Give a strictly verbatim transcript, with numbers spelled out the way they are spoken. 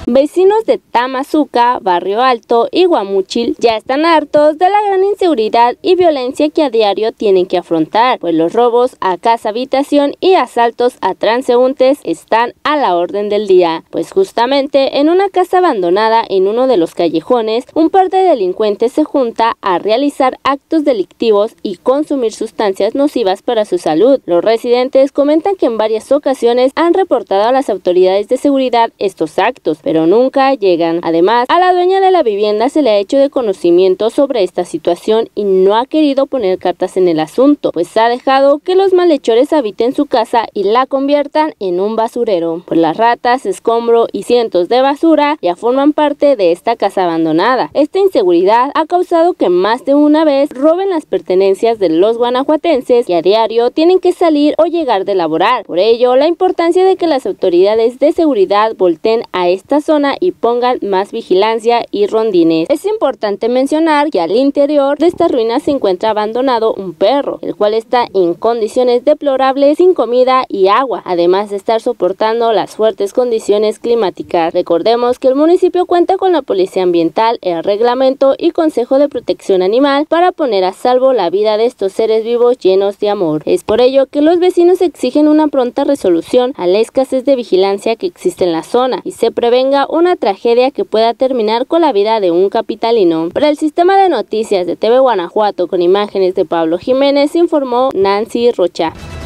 Vecinos de Tamazuca, Barrio Alto y Guamúchil ya están hartos de la gran inseguridad y violencia que a diario tienen que afrontar, pues los robos a casa habitación y asaltos a transeúntes están a la orden del día, pues justamente en una casa abandonada en uno de los callejones, un par de delincuentes se junta a realizar actos delictivos y consumir sustancias nocivas para su salud. Los residentes comentan que en varias ocasiones han reportado a las autoridades de seguridad estos actos, pero nunca llegan. Además, a la dueña de la vivienda se le ha hecho de conocimiento sobre esta situación y no ha querido poner cartas en el asunto, pues ha dejado que los malhechores habiten su casa y la conviertan en un basurero, pues las ratas, escombro y cientos de basura ya forman parte de esta casa abandonada. Esta inseguridad ha causado que más de una vez roben las pertenencias de los guanajuatenses que a diario tienen que salir o llegar de laborar. Por ello, la importancia de que las autoridades de seguridad volteen a esta zona y pongan más vigilancia y rondines. Es importante mencionar que al interior de esta ruina se encuentra abandonado un perro, el cual está en condiciones deplorables, sin comida y agua, además de estar soportando las fuertes condiciones climáticas. Recordemos que el municipio cuenta con la Policía Ambiental, el Reglamento y Consejo de Protección Animal para poner a salvo la vida de estos seres vivos llenos de amor. Es por ello que los vecinos exigen una pronta resolución a la escasez de vigilancia que existe en la zona y se prevenga una tragedia que pueda terminar con la vida de un capitalino. Para el sistema de noticias de T V Guanajuato, con imágenes de Pablo Jiménez, informó Nancy Rocha.